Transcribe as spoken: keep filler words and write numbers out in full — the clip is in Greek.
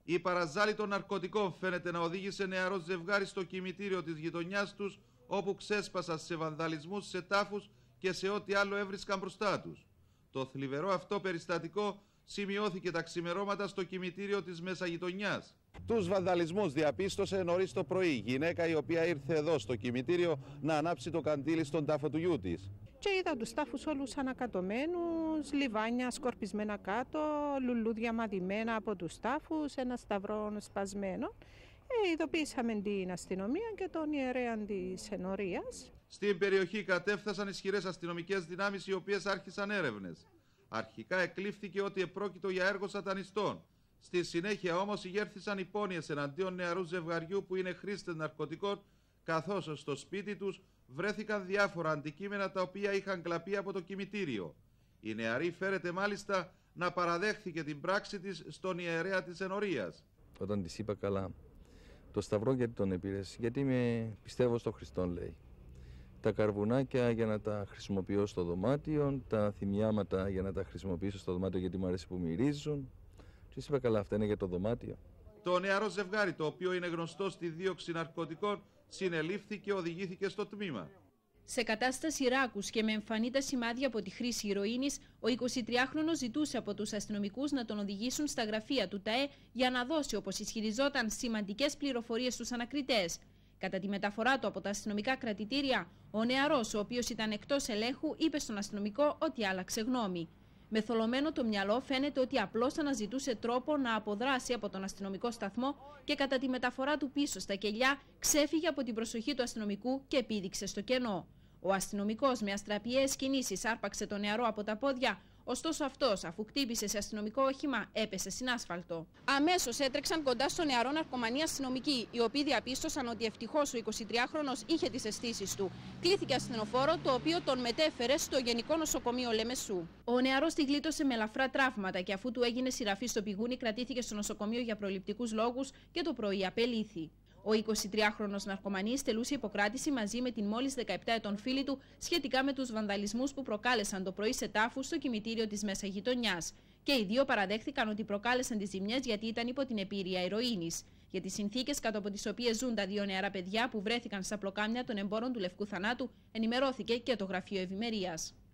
Η παραζάλη των ναρκωτικών φαίνεται να οδήγησε νεαρό ζευγάρι στο κημητήριο της γειτονιάς τους, όπου ξέσπασαν σε βανδαλισμούς, σε τάφους και σε ό,τι άλλο έβρισκαν μπροστά τους. Το θλιβερό αυτό περιστατικό σημειώθηκε τα ξημερώματα στο κημητήριο της Μεσαγειτονιάς. Τους βανδαλισμούς διαπίστωσε νωρίς το πρωί η γυναίκα, η οποία ήρθε εδώ στο κημητήριο να ανάψει το καντήλι στον τάφο του γιού της. Και είδα τους τάφους όλους ανακατωμένους, λιβάνια σκορπισμένα κάτω, λουλούδια μαδημένα από τους τάφους, ένα σταυρό σπασμένο. Ε, ειδοποίησαμε την αστυνομία και τον ιερέα της ενορίας. Στην περιοχή κατέφθασαν ισχυρές αστυνομικές δυνάμεις, οι οποίες άρχισαν έρευνες. Αρχικά εκλήφθηκε ότι επρόκειτο για έργο σατανιστών. Στη συνέχεια όμως ηγέρθησαν υπόνοιες εναντίον νεαρού ζευγαριού που είναι χρήστες ναρκωτικών, καθώς στο σπίτι τους βρέθηκαν διάφορα αντικείμενα τα οποία είχαν κλαπεί από το κημητήριο. Η νεαρή φέρεται μάλιστα να παραδέχθηκε την πράξη της στον ιερέα της ενορίας. Όταν της είπα καλά, το σταυρό γιατί τον επήρες, γιατί με πιστεύω στον Χριστόν, λέει. Τα καρβουνάκια για να τα χρησιμοποιώ στο δωμάτιο, τα θυμιάματα για να τα χρησιμοποιήσω στο δωμάτιο γιατί μου αρέσει που μυρίζουν. Της είπα καλά, αυτά είναι για το δωμάτιο. Το νεαρό ζευγάρι, το οποίο είναι γνωστό στη δίωξη ναρκωτικών, συνελήφθη και οδηγήθηκε στο τμήμα. Σε κατάσταση ράκους και με εμφανή τα σημάδια από τη χρήση ηρωίνης, ο εικοσιτριάχρονος ζητούσε από τους αστυνομικούς να τον οδηγήσουν στα γραφεία του ΤΑΕ για να δώσει, όπως ισχυριζόταν, σημαντικές πληροφορίες στους ανακριτές. Κατά τη μεταφορά του από τα αστυνομικά κρατητήρια, ο νεαρός, ο οποίος ήταν εκτός ελέγχου, είπε στον αστυνομικό ότι άλλαξε γνώμη. Με θολωμένο το μυαλό, φαίνεται ότι απλώς αναζητούσε τρόπο να αποδράσει από τον αστυνομικό σταθμό και κατά τη μεταφορά του πίσω στα κελιά ξέφυγε από την προσοχή του αστυνομικού και επίδειξε στο κενό. Ο αστυνομικός με αστραπιαίες κινήσεις άρπαξε τον νεαρό από τα πόδια, ωστόσο αυτός, αφού χτύπησε σε αστυνομικό όχημα, έπεσε στην άσφαλτο. Αμέσως έτρεξαν κοντά στο νεαρό ναρκωμανοί αστυνομικοί, οι οποίοι διαπίστωσαν ότι ευτυχώς ο εικοσιτριάχρονος είχε τις αισθήσεις του. Κλήθηκε ασθενοφόρο, το οποίο τον μετέφερε στο Γενικό Νοσοκομείο Λεμεσού. Ο νεαρός τη γλίτωσε με ελαφρά τραύματα και αφού του έγινε σειραφή στο πηγούνι, κρατήθηκε στο νοσοκομείο για προληπτικούς λόγους και το πρωί απελήθη. Ο εικοσιτριάχρονος ναρκωμανής τελούσε υποκράτηση μαζί με την μόλις δεκαεπτά ετών φίλη του σχετικά με τους βανδαλισμούς που προκάλεσαν το πρωί σε τάφους στο κημητήριο της Μεσαγειτονιάς. Και οι δύο παραδέχθηκαν ότι προκάλεσαν τις ζημιές γιατί ήταν υπό την επίρρεια ηρωίνης. Για τις συνθήκες κάτω από τις οποίες ζουν τα δύο νεαρά παιδιά που βρέθηκαν στα πλοκάμια των εμπόρων του Λευκού Θανάτου, ενημερώθηκε και το Γραφείο Ευημερίας.